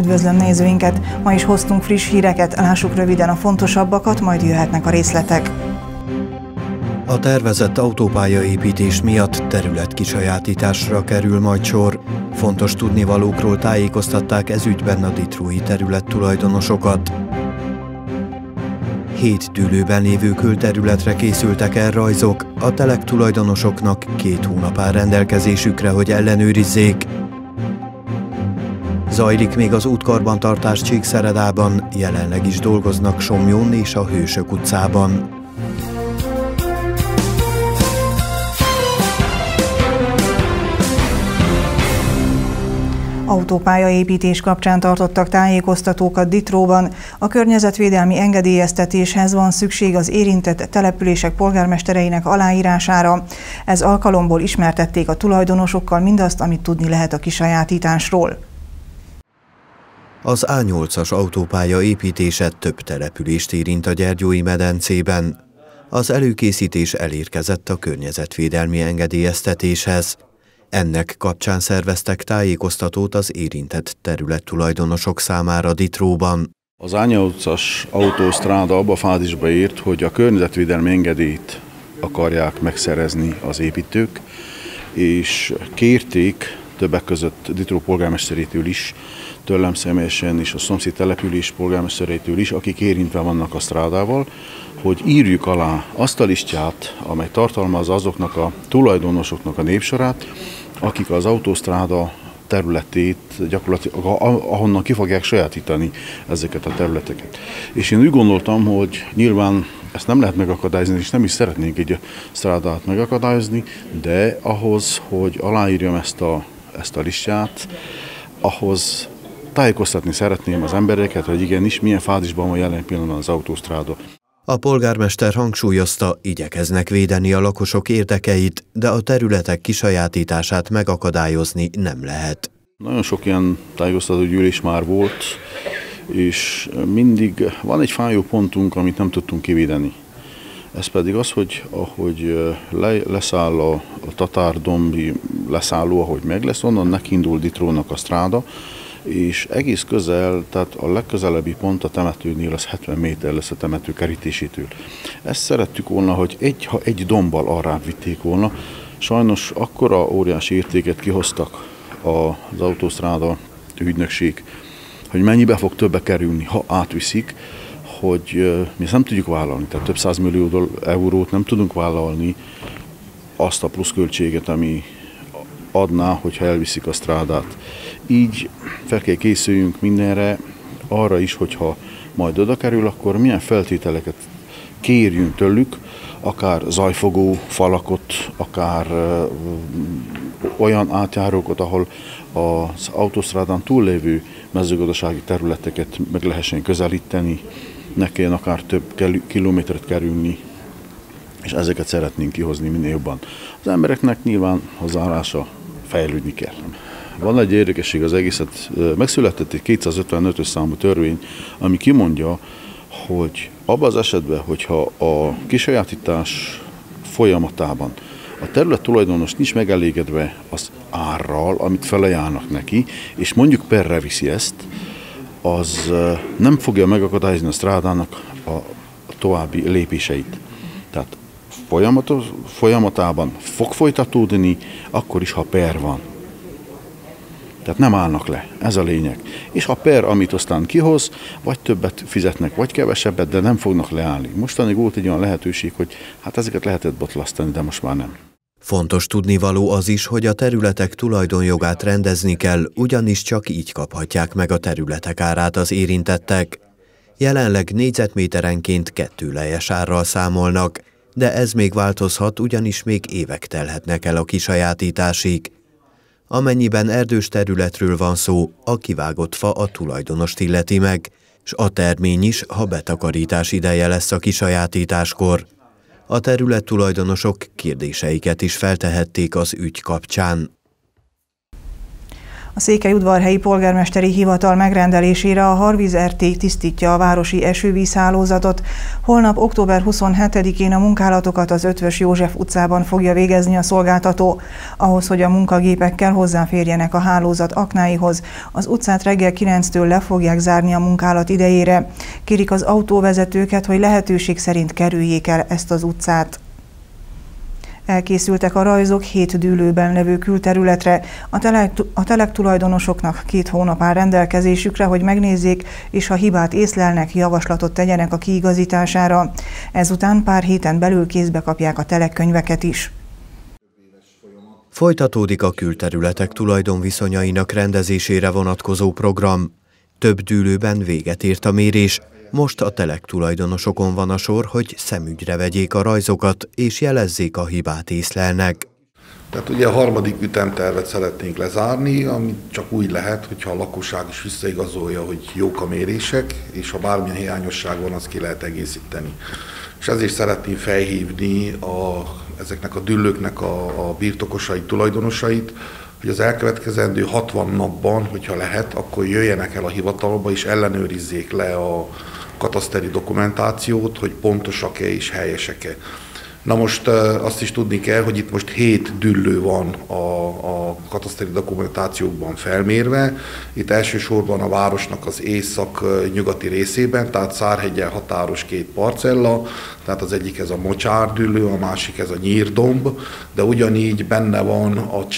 Üdvözlöm nézőinket! Ma is hoztunk friss híreket, lássuk röviden a fontosabbakat, majd jöhetnek a részletek. A tervezett autópályaépítés miatt területkisajátításra kerül majd sor. Fontos tudnivalókról tájékoztatták ez ügyben a ditrói területtulajdonosokat. 7 dűlőben lévő külterületre készültek el rajzok, a telek tulajdonosoknak 2 hónap áll rendelkezésükre, hogy ellenőrizzék. Zajlik még az útkarbantartás Csíkszeredában, jelenleg is dolgoznak Somlyón és a Hősök utcában. Autópályaépítés kapcsán tartottak tájékoztatókat Ditróban. A környezetvédelmi engedélyeztetéshez van szükség az érintett települések polgármestereinek aláírására. Ez alkalomból ismertették a tulajdonosokkal mindazt, amit tudni lehet a kisajátításról. Az A8-as autópálya építése több települést érint a Gyergyói medencében. Az előkészítés elérkezett a környezetvédelmi engedélyeztetéshez. Ennek kapcsán szerveztek tájékoztatót az érintett területtulajdonosok számára Ditróban. Az A8-as autósztráda abba a fázisba ért, hogy a környezetvédelmi engedélyt akarják megszerezni az építők, és kérték többek között Ditró polgármesterétől is, tőlem személyesen és a szomszéd település polgármesterétől is, akik érintve vannak a strádával, hogy írjuk alá azt a listját, amely tartalmazza azoknak a tulajdonosoknak a névsorát, akik az autósztráda területét gyakorlatilag ahonnan ki fogják sajátítani ezeket a területeket. És én úgy gondoltam, hogy nyilván ezt nem lehet megakadályozni, és nem is szeretnénk egy strádát megakadályozni, de ahhoz, hogy aláírjam ezt a listját, ahhoz tájékoztatni szeretném az embereket, hogy igenis milyen fázisban van jelen pillanatban az autósztráda. A polgármester hangsúlyozta, igyekeznek védeni a lakosok érdekeit, de a területek kisajátítását megakadályozni nem lehet. Nagyon sok ilyen tájékoztató gyűlés már volt, és mindig van egy fájó pontunk, amit nem tudtunk kivédeni. Ez pedig az, hogy ahogy leszáll a Tatárdombi leszálló, ahogy meg lesz, onnan nekiindul Ditrónak a stráda, és egész közel, tehát a legközelebbi pont a temetőnél az 70 méter lesz a temető kerítésétől. Ezt szerettük volna, hogy ha egy dombbal arrább vitték volna. Sajnos akkora óriási értéket kihoztak az autósztráda ügynökség, hogy mennyibe fog többe kerülni, ha átviszik, hogy mi ezt nem tudjuk vállalni. Tehát több 100 millió eurót nem tudunk vállalni azt a pluszköltséget, ami adná, hogyha elviszik a strádát. Így fel kell készüljünk mindenre, arra is, hogyha majd oda kerül, akkor milyen feltételeket kérjünk tőlük, akár zajfogó falakot, akár olyan átjárókat, ahol az autósztrádán túllévő mezőgazdasági területeket meg lehessen közelíteni, ne kelljen akár több kilométert kerülni, és ezeket szeretnénk kihozni minél jobban. Az embereknek nyilván hozzáállása fejlődni kell. Van egy érdekesség az egészet, megszületett egy 255-ös számú törvény, ami kimondja, hogy abban az esetben, hogyha a kisajátítás folyamatában a terület tulajdonos nincs megelégedve az árral, amit felajánlnak neki, és mondjuk perre viszi ezt, az nem fogja megakadályozni a strádának a további lépéseit. Tehát folyamatában fog folytatódni, akkor is, ha per van. Tehát nem állnak le, ez a lényeg. És a per, amit aztán kihoz, vagy többet fizetnek, vagy kevesebbet, de nem fognak leállni. Mostanig volt egy olyan lehetőség, hogy hát ezeket lehetett botlasztani, de most már nem. Fontos tudnivaló az is, hogy a területek tulajdonjogát rendezni kell, ugyanis csak így kaphatják meg a területek árát az érintettek. Jelenleg négyzetméterenként 2 lejes árral számolnak, de ez még változhat, ugyanis még évek telhetnek el a kisajátításig. Amennyiben erdős területről van szó, a kivágott fa a tulajdonost illeti meg, s a termény is, ha betakarítás ideje lesz a kisajátításkor. A területtulajdonosok kérdéseiket is feltehették az ügy kapcsán. A Székelyudvarhelyi Polgármesteri Hivatal megrendelésére a Harvíz RT tisztítja a városi esővízhálózatot. Holnap október 27-én a munkálatokat az Eötvös József utcában fogja végezni a szolgáltató. Ahhoz, hogy a munkagépekkel hozzáférjenek a hálózat aknáihoz, az utcát reggel 9-től le fogják zárni a munkálat idejére. Kérik az autóvezetőket, hogy lehetőség szerint kerüljék el ezt az utcát. Elkészültek a rajzok 7 dűlőben levő külterületre. A telek tulajdonosoknak 2 hónap áll rendelkezésükre, hogy megnézzék, és ha hibát észlelnek, javaslatot tegyenek a kiigazítására. Ezután pár héten belül kézbe kapják a telekkönyveket is. Folytatódik a külterületek tulajdonviszonyainak rendezésére vonatkozó program. Több dűlőben véget ért a mérés. Most a telek tulajdonosokon van a sor, hogy szemügyre vegyék a rajzokat és jelezzék, a hibát észlelnek. Tehát ugye a harmadik ütemtervet szeretnénk lezárni, ami csak úgy lehet, hogyha a lakosság is visszaigazolja, hogy jók a mérések, és ha bármilyen hiányosság van, azt ki lehet egészíteni. És ezért szeretném felhívni ezeknek a dűlőknek a birtokosait, tulajdonosait, hogy az elkövetkezendő 60 napban, hogyha lehet, akkor jöjjenek el a hivatalba és ellenőrizzék le a kataszteri dokumentációt, hogy pontosak-e és helyesek-e. Na most azt is tudni kell, hogy itt most 7 dűlő van a kataszteri dokumentációkban felmérve. Itt elsősorban a városnak az észak-nyugati részében, tehát Szárheggyel határos 2 parcella, tehát az egyik ez a Mocsár dűlő, a másik ez a Nyírdomb, de ugyanígy benne van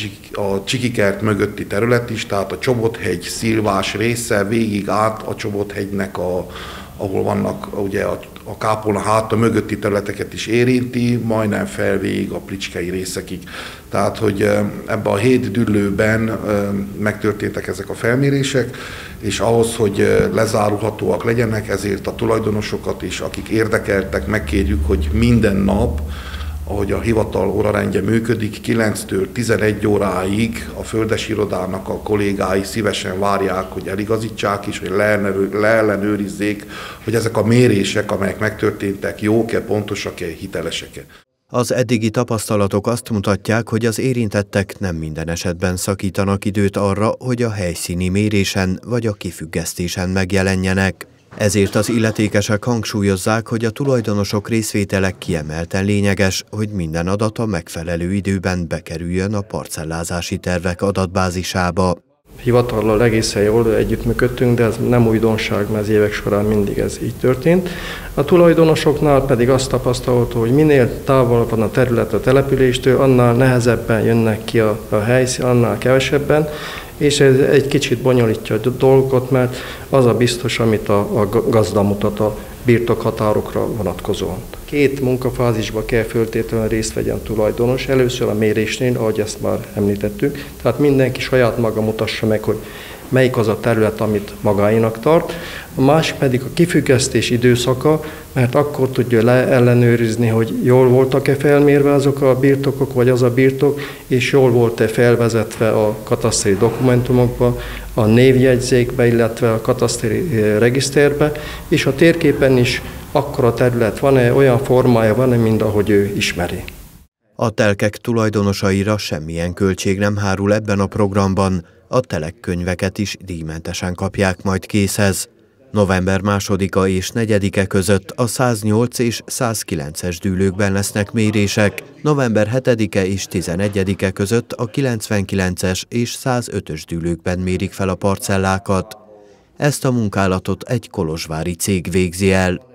a Csikikert mögötti terület is, tehát a Csobothegy szilvás része végig át a Csobothegynek ahol vannak ugye a kápolna háta mögötti területeket is érinti, majdnem fel végig a Plicskei részekig. Tehát, hogy ebben a 7 dűlőben megtörténtek ezek a felmérések, és ahhoz, hogy lezárulhatóak legyenek, ezért a tulajdonosokat is, akik érdekeltek, megkérjük, hogy minden nap, ahogy a hivatal órarendje működik, 9-től 11 óráig a földes irodának a kollégái szívesen várják, hogy eligazítsák és hogy leellenőrizzék, hogy ezek a mérések, amelyek megtörténtek, jók-e, pontosak-e, hitelesek-e. Az eddigi tapasztalatok azt mutatják, hogy az érintettek nem minden esetben szakítanak időt arra, hogy a helyszíni mérésen vagy a kifüggesztésen megjelenjenek. Ezért az illetékesek hangsúlyozzák, hogy a tulajdonosok részvétele kiemelten lényeges, hogy minden adat a megfelelő időben bekerüljön a parcellázási tervek adatbázisába. Hivatallal egészen jól együttműködtünk, de ez nem újdonság, mert az évek során mindig ez így történt. A tulajdonosoknál pedig azt tapasztalható, hogy minél távolabb van a terület a településtől, annál nehezebben jönnek ki a helyszín, annál kevesebben, és ez egy kicsit bonyolítja a dolgokat, mert az a biztos, amit a gazda mutat a birtokhatárokra vonatkozóan. 2 munkafázisba kell föltétlenül részt vegyen tulajdonos. Először a mérésnél, ahogy ezt már említettük, tehát mindenki saját maga mutassa meg, hogy melyik az a terület, amit magáinak tart. A másik pedig a kifüggesztés időszaka, mert akkor tudja leellenőrizni, hogy jól voltak-e felmérve azok a birtokok, vagy az a birtok, és jól volt-e felvezetve a kataszteri dokumentumokba, a névjegyzékbe, illetve a kataszteri regiszterbe, és a térképen is akkora terület van-e, olyan formája van-e, mint ahogy ő ismeri. A telkek tulajdonosaira semmilyen költség nem hárul ebben a programban, a telekkönyveket is díjmentesen kapják majd készhez. November 2-a és 4-e között a 108 és 109-es dűlőkben lesznek mérések, november 7-e és 11-e között a 99-es és 105-ös dűlőkben mérik fel a parcellákat. Ezt a munkálatot egy kolozsvári cég végzi el.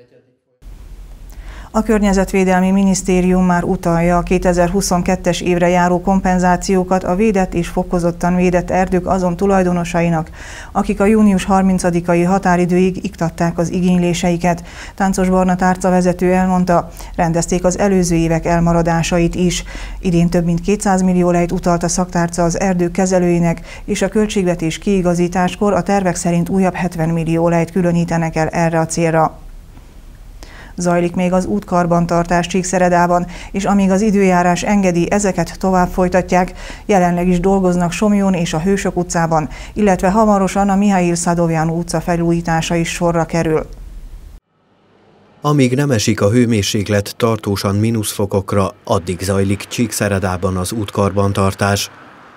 A Környezetvédelmi Minisztérium már utalja a 2022-es évre járó kompenzációkat a védett és fokozottan védett erdők azon tulajdonosainak, akik a június 30-ai határidőig iktatták az igényléseiket. Táncos Barna tárca vezető elmondta, rendezték az előző évek elmaradásait is. Idén több mint 200 millió lejt utalt a szaktárca az erdők kezelőinek, és a költségvetés kiigazításkor a tervek szerint újabb 70 millió lejt különítenek el erre a célra. Zajlik még az útkarbantartás Csíkszeredában, és amíg az időjárás engedi, ezeket tovább folytatják. Jelenleg is dolgoznak Somjón és a Hősök utcában, illetve hamarosan a Mihail Szadovján utca felújítása is sorra kerül. Amíg nem esik a hőmérséklet tartósan mínuszfokokra, addig zajlik Csíkszeredában az útkarbantartás.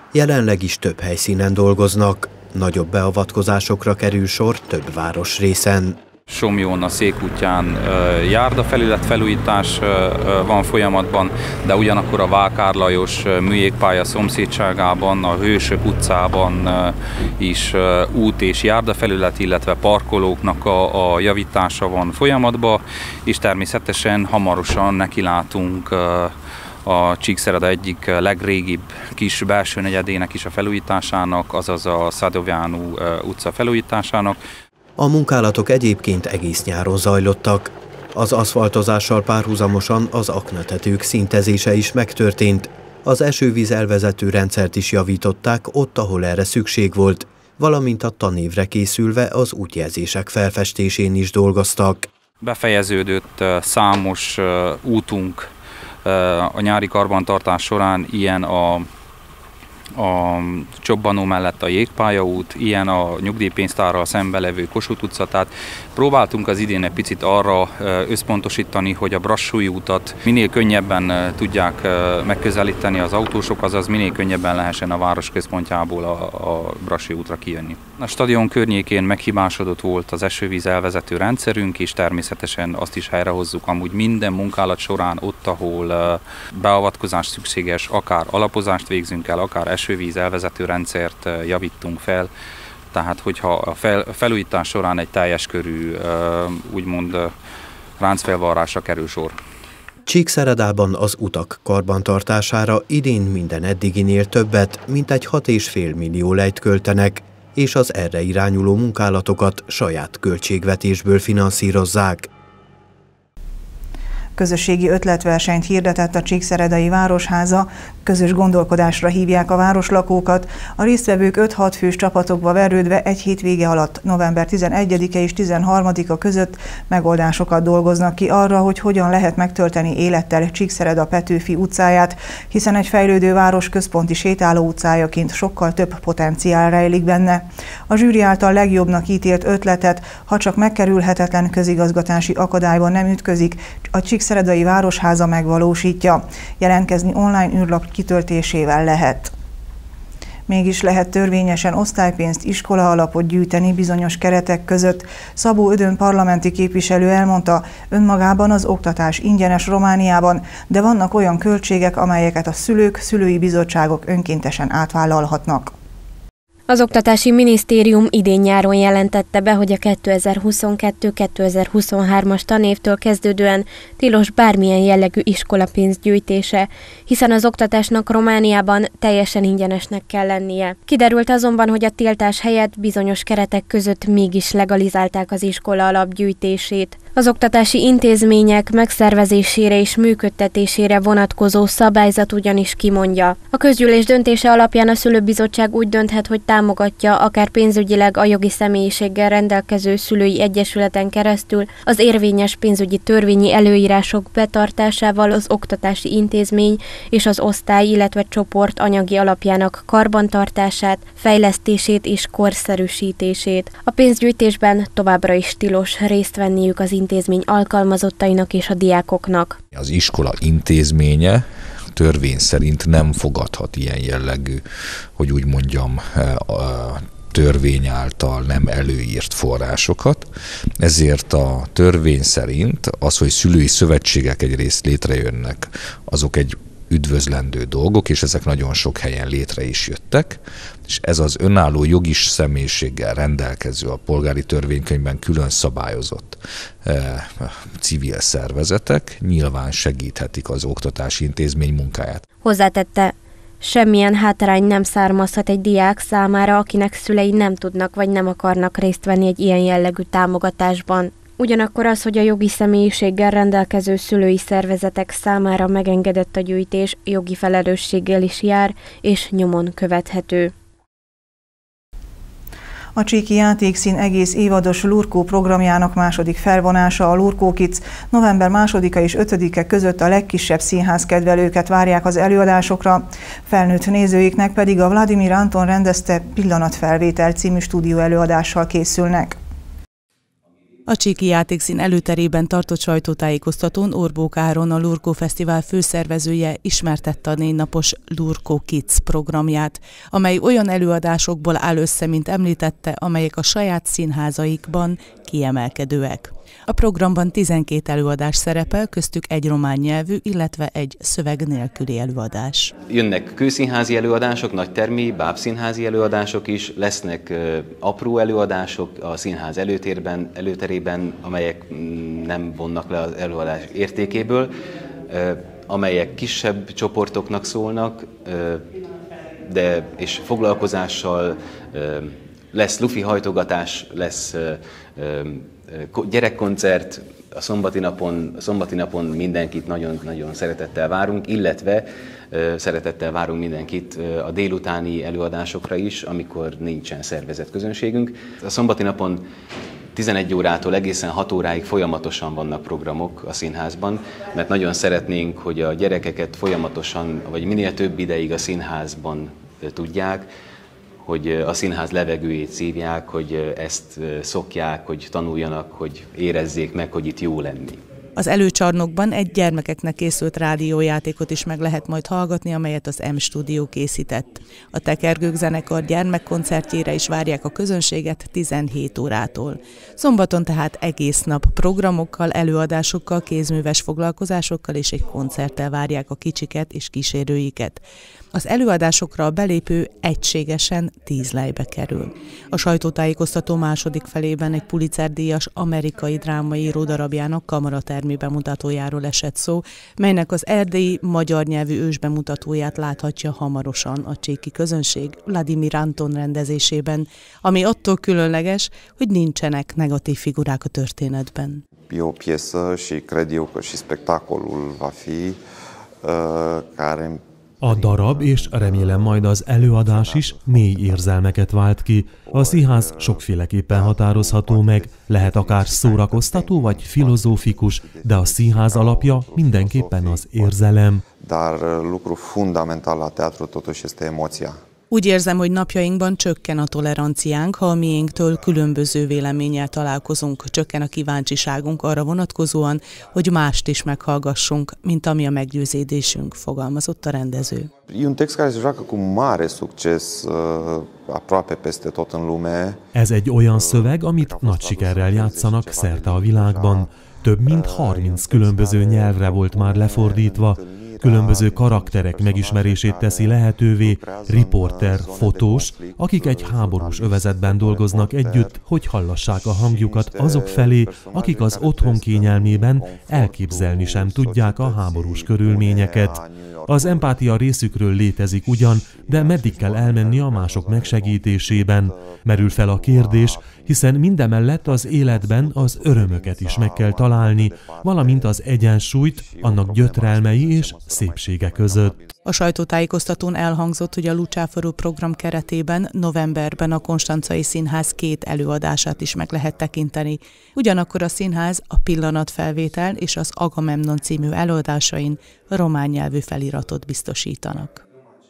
Jelenleg is több helyszínen dolgoznak, nagyobb beavatkozásokra kerül sor több városrészen. Somlyón a Szék útján járdafelület felújítás van folyamatban, de ugyanakkor a Vák Lajos műjégpálya szomszédságában, a Hősök utcában is út és járdafelület, illetve parkolóknak a javítása van folyamatban, és természetesen hamarosan nekilátunk a Csíkszereda egyik legrégibb kis belső negyedének is a felújításának, azaz a Szádovjánu utca felújításának. A munkálatok egyébként egész nyáron zajlottak. Az aszfaltozással párhuzamosan az aknatetők szintezése is megtörtént. Az esővíz elvezető rendszert is javították ott, ahol erre szükség volt, valamint a tanévre készülve az útjelzések felfestésén is dolgoztak. Befejeződött számos útunk a nyári karbantartás során, ilyen a Csobbanó mellett a Jégpályaút, ilyen a nyugdíjpénztárral szembe levő Kossuth utca, tehát próbáltunk az idén egy picit arra összpontosítani, hogy a Brassói útat minél könnyebben tudják megközelíteni az autósok, azaz minél könnyebben lehessen a város központjából a Brassói útra kijönni. A stadion környékén meghibásodott volt az esővíz elvezető rendszerünk, és természetesen azt is helyrehozzuk amúgy minden munkálat során ott, ahol beavatkozás szükséges, akár alapozást végzünk el, akár esővíz elvezető rendszert javítunk fel, tehát hogyha a felújítás során egy teljes körű, úgymond ráncfelvarrásra kerül sor. Csíkszeredában az utak karbantartására idén minden eddiginél többet, mintegy 6,5 millió lejt költenek, és az erre irányuló munkálatokat saját költségvetésből finanszírozzák. Közösségi ötletversenyt hirdetett a Csíkszeredai Városháza, közös gondolkodásra hívják a városlakókat. A résztvevők 5-6 fős csapatokba verődve egy hétvége alatt, november 11-e és 13-a között megoldásokat dolgoznak ki arra, hogy hogyan lehet megtölteni élettel Csíkszereda Petőfi utcáját, hiszen egy fejlődő város központi sétáló utcájaként sokkal több potenciál rejlik benne. A zsűri által legjobbnak ítélt ötletet, ha csak megkerülhetetlen közigazgatási akadályban nem ütközik, a Csíkszeredai Városháza megvalósítja. Jelentkezni online űrlap kitöltésével lehet. Mégis lehet törvényesen osztálypénzt, iskolaalapot gyűjteni bizonyos keretek között. Szabó Ödön parlamenti képviselő elmondta, önmagában az oktatás ingyenes Romániában, de vannak olyan költségek, amelyeket a szülők, szülői bizottságok önkéntesen átvállalhatnak. Az Oktatási Minisztérium idén nyáron jelentette be, hogy a 2022-2023-as tanévtől kezdődően tilos bármilyen jellegű iskolapénz gyűjtése, hiszen az oktatásnak Romániában teljesen ingyenesnek kell lennie. Kiderült azonban, hogy a tiltás helyett bizonyos keretek között mégis legalizálták az iskola alapgyűjtését. Az oktatási intézmények megszervezésére és működtetésére vonatkozó szabályzat ugyanis kimondja. A közgyűlés döntése alapján a szülőbizottság úgy dönthet, hogy támogatja akár pénzügyileg a jogi személyiséggel rendelkező szülői egyesületen keresztül az érvényes pénzügyi törvényi előírások betartásával az oktatási intézmény és az osztály, illetve csoport anyagi alapjának karbantartását, fejlesztését és korszerűsítését. A pénzgyűjtésben továbbra is tilos részt venniük az intézmény alkalmazottainak és a diákoknak. Az iskola intézménye törvény szerint nem fogadhat ilyen jellegű, hogy úgy mondjam, törvény által nem előírt forrásokat, ezért a törvény szerint az, hogy szülői szövetségek egyrészt létrejönnek, azok egy üdvözlendő dolgok, és ezek nagyon sok helyen létre is jöttek, és ez az önálló jogi személyiséggel rendelkező, a polgári törvénykönyvben külön szabályozott civil szervezetek nyilván segíthetik az oktatási intézmény munkáját. Hozzátette, semmilyen hátrány nem származhat egy diák számára, akinek szülei nem tudnak vagy nem akarnak részt venni egy ilyen jellegű támogatásban. Ugyanakkor az, hogy a jogi személyiséggel rendelkező szülői szervezetek számára megengedett a gyűjtés, jogi felelősséggel is jár, és nyomon követhető. A Csíki Játékszín egész évados Lurkó programjának második felvonása, a Lurkó Kids, november 2-a és 5-e között a legkisebb színházkedvelőket várják az előadásokra. Felnőtt nézőiknek pedig a Vladimir Anton rendezte Pillanatfelvétel című stúdió előadással készülnek. A Csíki Játékszín előterében tartott sajtótájékoztatón Orbók Áron, a Lurkó Fesztivál főszervezője ismertette a 4 napos Lurkó Kids programját, amely olyan előadásokból áll össze, mint említette, amelyek a saját színházaikban kiemelkedőek. A programban 12 előadás szerepel, köztük egy román nyelvű, illetve egy szöveg nélküli előadás. Jönnek kőszínházi előadások, nagytermi, bábszínházi előadások is, lesznek apró előadások a színház előterében, amelyek nem vonnak le az előadás értékéből, amelyek kisebb csoportoknak szólnak, és foglalkozással lesz lufi hajtogatás, lesz gyerekkoncert, a szombati napon mindenkit nagyon szeretettel várunk, illetve szeretettel várunk mindenkit a délutáni előadásokra is, amikor nincsen szervezett közönségünk. A szombati napon 11 órától egészen 6 óráig folyamatosan vannak programok a színházban, mert nagyon szeretnénk, hogy a gyerekeket folyamatosan, vagy minél több ideig a színházban tudják, hogy a színház levegőjét szívják, hogy ezt szokják, hogy tanuljanak, hogy érezzék meg, hogy itt jó lenni. Az előcsarnokban egy gyermekeknek készült rádiójátékot is meg lehet majd hallgatni, amelyet az M-stúdió készített. A Tekergők zenekar gyermekkoncertjére is várják a közönséget 17 órától. Szombaton tehát egész nap programokkal, előadásokkal, kézműves foglalkozásokkal és egy koncerttel várják a kicsiket és kísérőiket. Az előadásokra a belépő egységesen 10 lejbe kerül. A sajtótájékoztató második felében egy Pulitzer-díjas amerikai drámaíró darabjának kamaratermi bemutatójáról esett szó, melynek az erdélyi magyar nyelvű ősbemutatóját láthatja hamarosan a csíki közönség Vladimir Anton rendezésében, ami attól különleges, hogy nincsenek negatív figurák a történetben. Jó piesă și cred eu că și spectacolul va fi care A darab, és remélem majd az előadás is mély érzelmeket vált ki. A színház sokféleképpen határozható meg, lehet akár szórakoztató vagy filozófikus, de a színház alapja mindenképpen az érzelem. Dar lucru fundamental la teatru totuși este emoția. Úgy érzem, hogy napjainkban csökken a toleranciánk, ha a miénktől különböző véleménnyel találkozunk, csökken a kíváncsiságunk arra vonatkozóan, hogy mást is meghallgassunk, mint ami a meggyőződésünk, fogalmazott a rendező. E un text care se joacă cu mare succes aproape peste tot în lume. Ez egy olyan szöveg, amit nagy sikerrel játszanak szerte a világban. Több mint 30 különböző nyelvre volt már lefordítva, különböző karakterek megismerését teszi lehetővé, riporter, fotós, akik egy háborús övezetben dolgoznak együtt, hogy hallassák a hangjukat azok felé, akik az otthon kényelmében elképzelni sem tudják a háborús körülményeket. Az empátia részükről létezik ugyan, de meddig kell elmenni a mások megsegítésében? Merül fel a kérdés, hiszen mindemellett az életben az örömöket is meg kell találni, valamint az egyensúlyt, annak gyötrelmei és szépsége között. A sajtótájékoztatón elhangzott, hogy a Lucsáforú program keretében novemberben a Konstancai Színház 2 előadását is meg lehet tekinteni. Ugyanakkor a színház a Pillanatfelvétel és az Agamemnon című előadásain román nyelvű feliratot biztosítanak.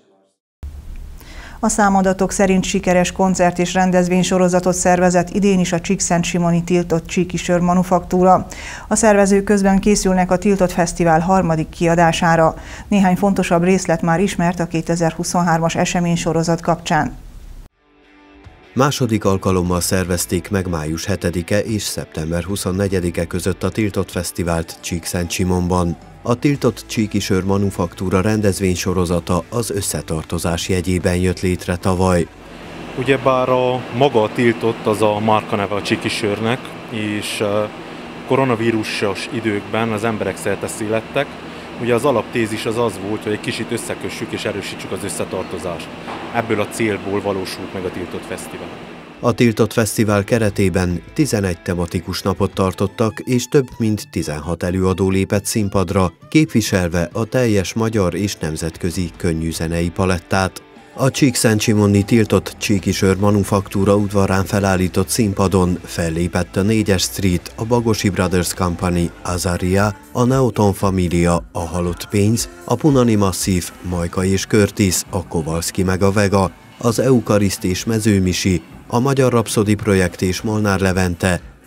A számadatok szerint sikeres koncert és rendezvénysorozatot szervezett idén is a Csíkszentsimoni tiltott csíki sör manufaktúra. A szervezők közben készülnek a tiltott fesztivál 3. kiadására. Néhány fontosabb részlet már ismert a 2023-as eseménysorozat kapcsán. Második alkalommal szervezték meg május 7-e és szeptember 24-e között a tiltott fesztivált Csíkszentsimonban. A tiltott csíki sör manufaktúra rendezvénysorozata az összetartozás jegyében jött létre tavaly. Ugyebár maga a tiltott az a márkaneve a csíki sörnek, és koronavírusos időkben az emberek szerte szélettek. Ugye az alaptézis az volt, hogy egy kicsit összekössük és erősítsük az összetartozást. Ebből a célból valósult meg a tiltott fesztivál. A tiltott fesztivál keretében 11 tematikus napot tartottak, és több mint 16 előadó lépett színpadra, képviselve a teljes magyar és nemzetközi könnyűzenei palettát. A Csíkszentsimoni tiltott csíki sör manufaktúra udvarán felállított színpadon fellépett a 4-es Street, a Bagosi Brothers Company, Azaria, a Neoton Familia, a Halott Pénz, a Punani Masszív, Majka és Curtis, a Kowalski meg a Vega, az Eukariszt és Mezőmisi, a Magyar Rapszodi Projekt és Molnár Levente,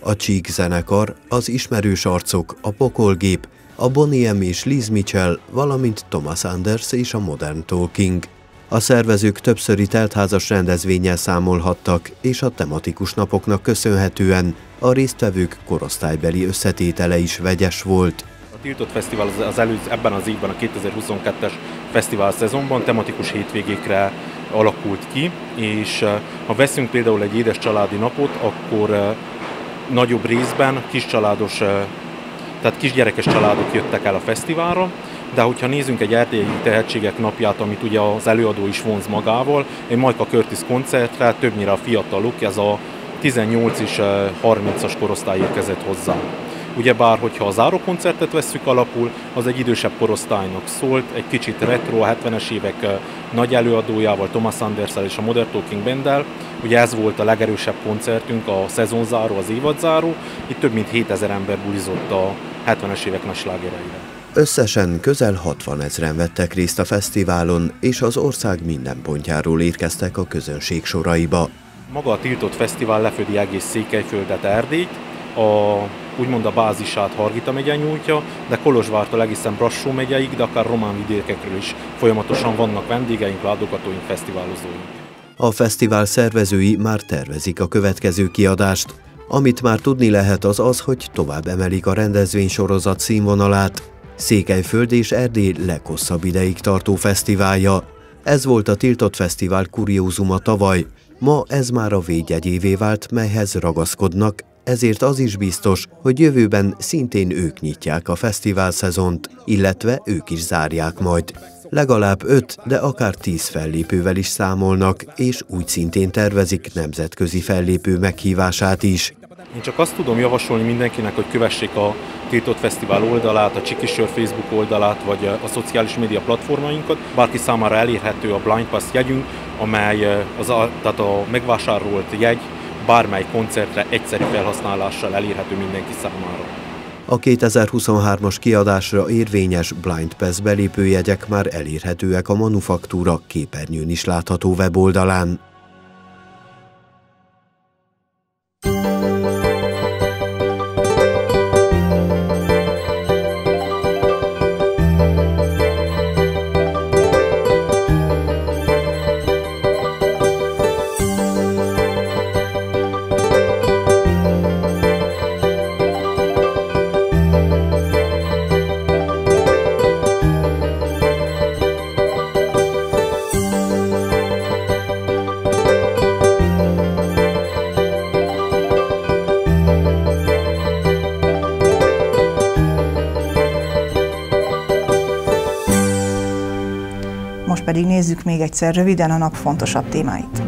A Cheek zenekar, az ismerős arcok, a Pokolgép, a Bonnie M és Liz Mitchell, valamint Thomas Anders és a Modern Talking. A szervezők többszöri teltházas rendezvénnyel számolhattak, és a tematikus napoknak köszönhetően a résztvevők korosztálybeli összetétele is vegyes volt. A Tiltott Fesztivál ebben az évben, a 2022-es fesztivál szezonban tematikus hétvégékre alakult ki, és ha veszünk például egy édes családi napot, akkor nagyobb részben kiscsaládos, tehát kisgyerekes családok jöttek el a fesztiválra, de hogyha nézzünk egy erdélyi tehetségek napját, amit ugye az előadó is vonz magával, egy Majka Curtis koncertre többnyire a fiatalok, ez a 18 és 30-as korosztály érkezett hozzá. Ugyebár, hogyha a zárókoncertet vesszük alapul, az egy idősebb korosztálynak szólt, egy kicsit retro, a 70-es évek nagy előadójával, Thomas Anderssel és a Modern Talking Banddel. Ugye ez volt a legerősebb koncertünk, a szezonzáró, az évadzáró. Itt több mint 7000 ember bulizott a 70-es évek nagy slágereire. Összesen közel 60 000 vettek részt a fesztiválon, és az ország minden pontjáról érkeztek a közönség soraiba. Maga a Tiltott Fesztivál lefedi egész Székelyföldet, Erdélyt, úgymond a bázisát Hargita megye nyújtja, de Kolozsvártól egészen Brassó megyeig, de akár román vidékekről is folyamatosan vannak vendégeink, látogatóink, fesztiválozóink. A fesztivál szervezői már tervezik a következő kiadást. Amit már tudni lehet az, hogy tovább emelik a rendezvénysorozat színvonalát. Székelyföld és Erdély leghosszabb ideig tartó fesztiválja. Ez volt a Tiltott Fesztivál kuriózuma tavaly. Ma ez már a védjegyévé vált, melyhez ragaszkodnak, ezért az is biztos, hogy jövőben szintén ők nyitják a fesztivál szezont, illetve ők is zárják majd. Legalább 5, de akár 10 fellépővel is számolnak, és úgy szintén tervezik nemzetközi fellépő meghívását is. Én csak azt tudom javasolni mindenkinek, hogy kövessék a Tiltott Fesztivál oldalát, a Csikisör Facebook oldalát, vagy a szociális média platformainkat. Bárki számára elérhető a Blind Pass jegyünk, amely tehát a megvásárolt jegy bármely koncertre egyszerű felhasználással elérhető mindenki számára. A 2023-as kiadásra érvényes Blind Pass belépőjegyek már elérhetőek a Manufaktúra képernyőn is látható weboldalán. Most pedig nézzük még egyszer röviden a nap fontosabb témáit.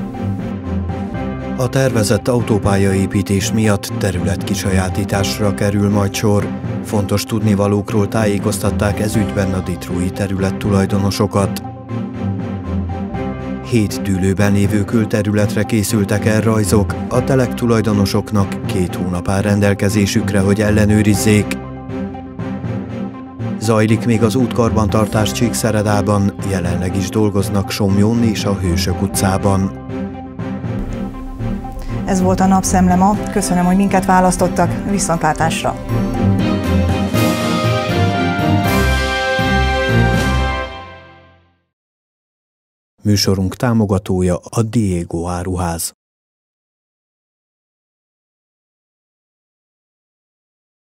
A tervezett autópályaépítés miatt területkisajátításra kerül majd sor. Fontos tudnivalókról tájékoztatták ezügyben a ditrói területtulajdonosokat. 7 dűlőben lévő külterületre készültek el rajzok, a telek tulajdonosoknak 2 hónap áll rendelkezésükre, hogy ellenőrizzék. Zajlik még az útkarbantartás Csíkszeredában, jelenleg is dolgoznak Somjón és a Hősök utcában. Ez volt a Napszemle ma, köszönöm, hogy minket választottak, viszontlátásra! Műsorunk támogatója a Diego áruház.